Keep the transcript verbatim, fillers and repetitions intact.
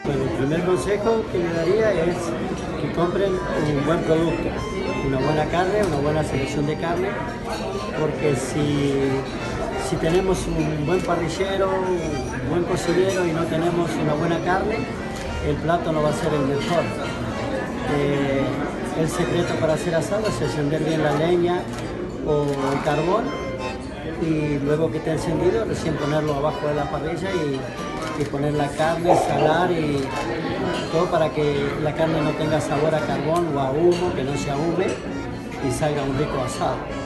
Bueno, el primer consejo que le daría es que compren un buen producto, una buena carne, una buena selección de carne, porque si, si tenemos un buen parrillero, un buen cocinero y no tenemos una buena carne, el plato no va a ser el mejor. Eh, el secreto para hacer asado es encender bien la leña o el carbón y luego que esté encendido recién ponerlo abajo de la parrilla y, y poner la carne, salar y todo para que la carne no tenga sabor a carbón o a humo, que no se ahume y salga un rico asado.